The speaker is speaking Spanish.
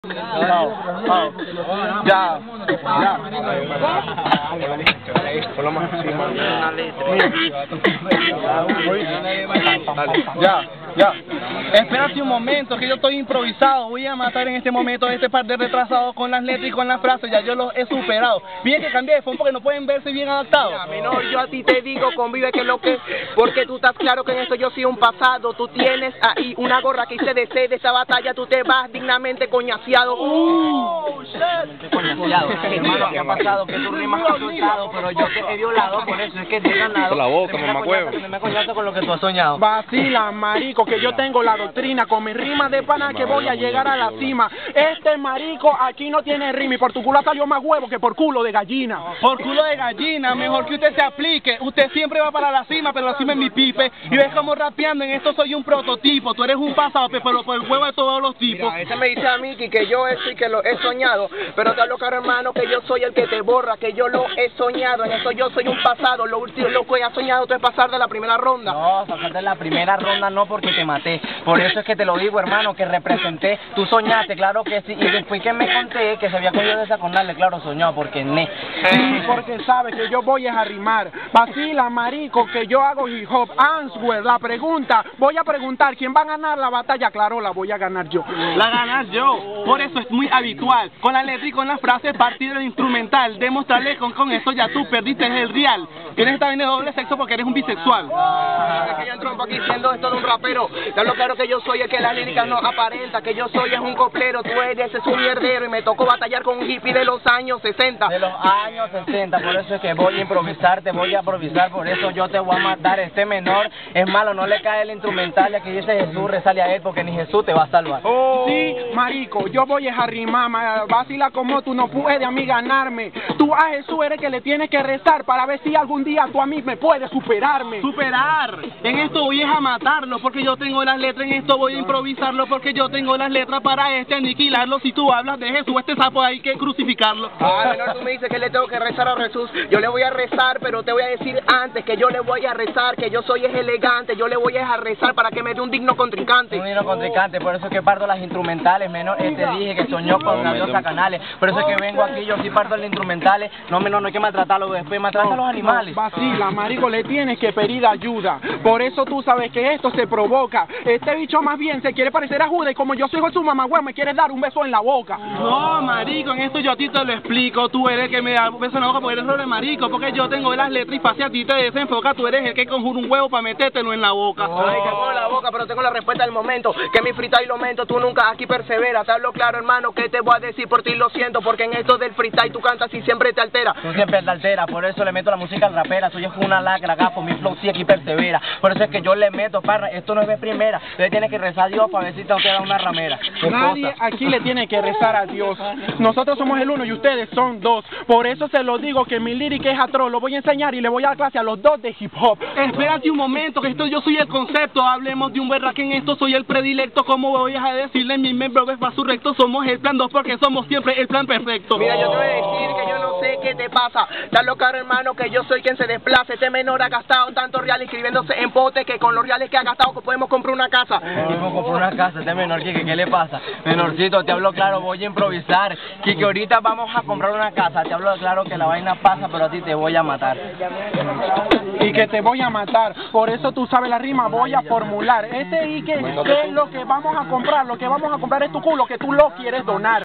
Ya. Ya. Espérate un momento, que yo estoy improvisado. Voy a matar en este momento a este par de retrasados con las letras y con las frases. Ya yo los he superado. Bien que cambié de fondo porque no pueden verse bien adaptados. Ya, menor, yo a ti te digo, convive que lo que... Porque tú estás claro que en esto yo soy un pasado. Tú tienes ahí una gorra que hice de esta batalla. Tú te vas dignamente coñaseado. Coñaseado. Hermano, ¿qué ha pasado? Que tú rimas has soltado, pero yo te he violado, por eso es que te he ganado. La boca, mamacuevo. Me coñazo con lo que tú has soñado. Vacila, marico, que yo tengo la doctrina con mis rimas de pana que voy a llegar a la cima. Este marico aquí no tiene rima y por tu culo salió más huevo que por culo de gallina. Por culo de gallina, mejor que usted se aplique. Usted siempre va para la cima, pero la cima es mi pipe. Y ves como rapeando, en esto soy un prototipo. Tú eres un pasado, pero por el huevo de todos los tipos. Mira, ese me dice a mí que yo esto y que lo he soñado. Pero te hablo claro, hermano, que yo soy el que te borra, que yo lo he soñado. En eso yo soy un pasado. Lo último lo que has soñado tú es pasar de la primera ronda. No, pasar de la primera ronda no, porque te maté. Por eso es que te lo digo, hermano, que representé. Tú soñaste, claro que sí. Y después que me conté que se había cogido de esa condarle, claro, soñado, porque Sí, porque sabe que yo voy a rimar. Vacila, marico, que yo hago hip hop. Answer, la pregunta. Voy a preguntar quién va a ganar la batalla. Claro, la voy a ganar yo. La ganas yo, por eso es muy habitual. Con la letra y con las frases partir del instrumental. Demostrarle con eso ya tú perdiste el real. Tienes también de doble sexo porque eres un bisexual. Es que yo entro aquí siendo esto de un rapero. Te hablo claro que yo soy el que las líricas no aparenta. Que yo soy es un coplero, tú eres es un mierdero. Y me tocó batallar con un hippie de los años 60. de los años 60, por eso es que voy a improvisar, te voy a improvisar, por eso yo te voy a matar. Este menor es malo, no le cae el instrumental, ya que dice Jesús, rezale a él, porque ni Jesús te va a salvar. Sí, marico, yo voy a rimar, vacila como tú no puedes a mí ganarme. Tú a Jesús eres que le tienes que rezar para ver si algún día tú a mí me puedes superarme. Superar, en esto voy a matarlo porque yo tengo las letras, en esto voy a improvisarlo porque yo tengo las letras para aniquilarlo. Si tú hablas de Jesús, este sapo hay que crucificarlo. Menor, tú me dices que le tengo que rezar a Jesús. Yo le voy a rezar, pero te voy a decir antes que yo le voy a rezar, que yo soy elegante. Yo le voy a rezar para que me dé un digno contrincante. Un digno contrincante, por eso es que parto las instrumentales, menor, te dije que soñó con Gaviosa Canales, por eso es que vengo aquí, yo sí parto las instrumentales. No, menor, no hay que maltratarlo, después maltrata a los animales. Vacila, marico, le tienes que pedir ayuda. Por eso tú sabes que esto se provoca. Este bicho más bien se quiere parecer a Judas y como yo soy su mamá, me quiere dar un beso en la boca. No, marico, en esto yo a ti te lo explico. Tú eres el que me da un beso en la boca porque eres rol de marico. Porque yo tengo las letras y fácil a ti te desenfoca. Tú eres el que conjura un huevo para metértelo en la boca. Ay, que pongo la boca, pero tengo la respuesta del momento. Que mi freestyle lo mento, tú nunca aquí perseveras. Te hablo claro, hermano, que te voy a decir por ti, lo siento. Porque en esto del freestyle tú cantas y siempre te altera. Tú siempre te alteras, por eso le meto la música al rapera. Soy una lacra, gafo, mi flow sí aquí persevera. Por eso es que yo le meto, parra, esto no es de primera. Usted tiene que rezar a Dios para ver si te da una ramera. Nadie aquí le tiene que rezar a Dios. Nosotros somos el uno y ustedes son dos. Por eso se lo digo que mi lírica es atroz. Lo voy a enseñar y le voy a dar clase a los dos de hip hop. Espérate un momento, que esto yo soy el concepto. Hablemos de un berra que en esto soy el predilecto. ¿Cómo voy a decirle? Mi membro es más recto. Somos el plan 2 porque somos siempre el plan perfecto. Mira, yo te voy a decir que yo no sé qué te pasa. Te hablo claro, hermano, que yo soy quien se desplaza. Este menor ha gastado tanto real inscribiéndose en pote que con los reales que ha gastado podemos comprar una casa. Podemos comprar una casa, este menor, Kike, ¿qué le pasa? Menorcito, te hablo claro, voy a improvisar. Kike, ahorita vamos a comprar una casa. Te hablo claro que la vaina pasa, pero a ti te voy a matar. Y que te voy a matar. Por eso tú sabes la rima, voy a formular. ¿Qué es lo que vamos a comprar? Lo que vamos a comprar es tu culo, que tú lo quieres donar.